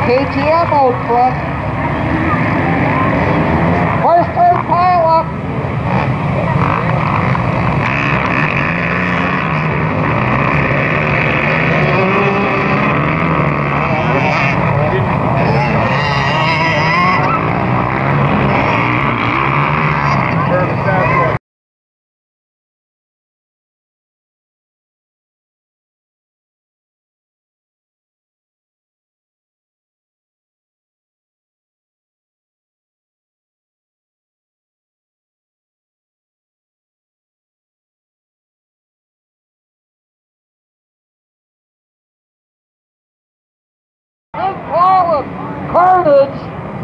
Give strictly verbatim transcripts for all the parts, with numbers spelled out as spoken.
K T M out front. First turn pile up. Big wall of carnage.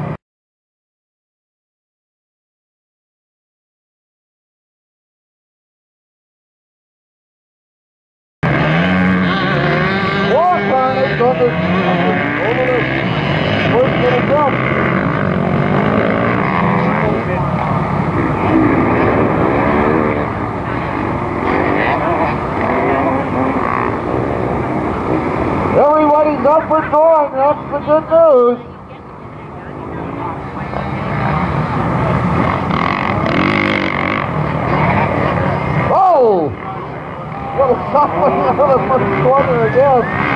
More carnage on the, over the first little jump. Everybody's up for drawing, that's the good news. Oh! Little something out of the first corner again.